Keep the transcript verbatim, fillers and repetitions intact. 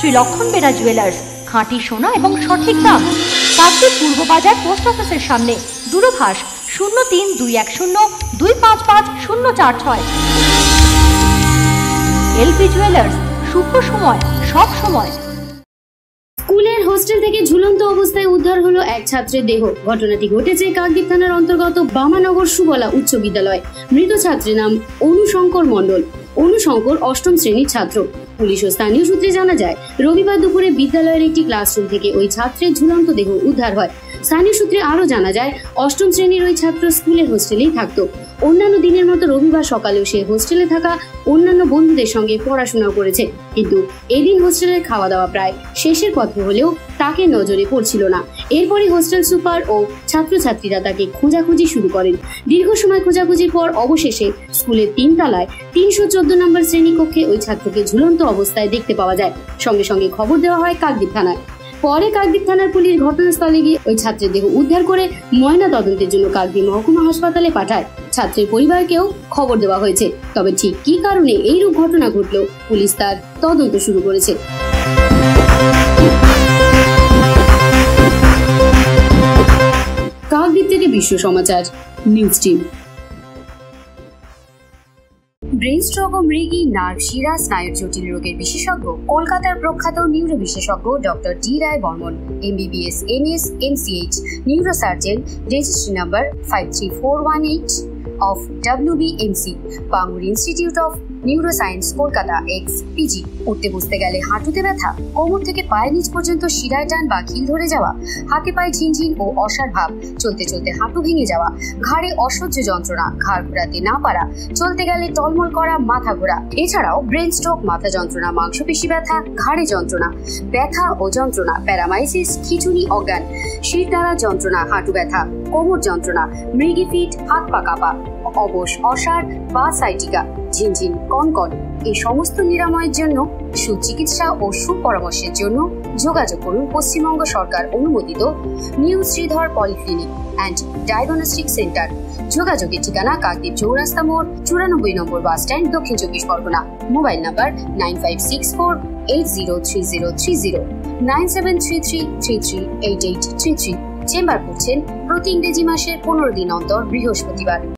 শ্রী লক্ষণ বেরা জুয়েলার্স, খাঁটি সোনা এবং সঠিক দাম। কাকদ্বীপ পূর্ব বাজার পোস্ট অফিসের সামনে। দূরভাষ শূন্য তিন দুই এক শূন্য দুই পাঁচ পাঁচ শূন্য চার ছয়। এলপি জুয়েলার্স, শুভ সময় সব সময়। স্কুলের হোস্টেল থেকে ঝুলন্ত অবস্থায় উদ্ধার হলো এক ছাত্রের দেহ। ঘটনাটি ঘটেছে কাকদ্বীপ থানার অন্তর্গত বামানগর সুবলা উচ্চ বিদ্যালয়। মৃত ছাত্রের নাম অনুশঙ্কর মণ্ডল। অনুশঙ্কর অষ্টম শ্রেণীর ছাত্র। পুলিশ ও স্থানীয় সূত্রে জানা যায়, রবিবার দুপুরে বিদ্যালয়ের একটি ক্লাসরুম থেকে ওই ছাত্রের ঝুলন্ত দেহ উদ্ধার হয়। স্থানীয় সূত্রে আরো জানা যায়, অষ্টম শ্রেণীর ওই ছাত্র স্কুলের হোস্টেলেই থাকতো। অন্যান্য দিনের মতো রবিবার সকালেও সে হোস্টেলে থাকা অন্যান্য বন্ধুদের সঙ্গে পড়াশোনা করেছে, কিন্তু এদিন হোস্টেলের খাওয়া দাওয়া প্রায় শেষের পথে হলেও তাকে নজরে পড়ছিল না। এরপরই হোস্টেল সুপার ও ছাত্রছাত্রীরা তাকে খোঁজাখুঁজি শুরু করেন। দীর্ঘ সময় খোঁজাখুঁজির পর অবশেষে স্কুলের তিনতলায় তিনশো চোদ্দ নম্বর শ্রেণীকক্ষে ওই ছাত্রকে ঝুলন্ত অবস্থায় দেখতে পাওয়া যায়। সঙ্গে সঙ্গে খবর দেওয়া হয় কাকদ্বীপ থানায়। পরে কাকদ্বীপ থানার পুলিশ ঘটনাস্থলে গিয়ে ওই ছাত্রের দেহ উদ্ধার করে ময়না তদন্তের জন্য কাকদ্বীপ মহকুমা হাসপাতালে পাঠায়। ছাত্রের পরিবারকেও খবর দেওয়া হয়েছে। তবে ঠিক কি কারণে এইরূপ ঘটনা ঘটলো, পুলিশ তার তদন্ত শুরু করেছে। কাকদ্বীপ থেকে Biswa Samachar news team. Brain stroke ও মৃগী, নার্ভ, শিরা, স্নায়ুর জটিল রোগের বিশেষজ্ঞ কলকাতার প্রখ্যাত নিউরো বিশেষজ্ঞ doctor D Roy Barman, MBBS, MS, MCH, neurosurgeon, registry number five three four one eight of W B M C, Bangur institute of neuroscience, Kolkata, ex PG. উঠতে বসতে গেলে হাঁটুতে ব্যথা, কোমর থেকে পায়ের নিচ পর্যন্ত শিরায় টান বা খিল ধরে যাওয়া, হাতে পায়ে ঝিনঝিন ও অসাড় ভাব, চলতে চলতে হাঁটু ভেঙে যাওয়া, ঘাড়ে অসহ্য যন্ত্রণা, ঘাড় ঘোরাতে না পারা, চলতে গেলে টলমল করা, মাথা ঘোরা। এছাড়াও ব্রেন স্ট্রোক, মাথা যন্ত্রণা, মাংসপেশি ব্যথা, ঘাড়ে যন্ত্রণা, ব্যথা ও যন্ত্রণা, প্যারামাইসিস, খিঁচুনি, অজ্ঞান, শিরদাঁড়া যন্ত্রণা, হাঁটু ব্যথা, কোমর যন্ত্রণা, মৃগী ফিট, হাত পা কাঁপা, অবশ, অসাড় বা সাইটিকা, ঝিনঝিন, কনকন। এই সমস্ত নিরাময়ের জন্য, সুচিকিৎসা ও সুপরামর্শের জন্য যোগাযোগ করুন পশ্চিমবঙ্গ সরকার অনুমোদিত new Sridhar polyclinic and diagnostic centre. যোগাযোগের ঠিকানা কাকদ্বীপ চৌরাস্তা মোড়, চুরানব্বই নম্বর বাস stand, Dakshin Chabbish Pargana. Mobile number nine five six four eight zero three zero three zero, nine seven three three three three eight eight three three. Chamber করছেন প্রতি ইংরেজি মাসের পনেরো দিন অন্তর বৃহস্পতিবার।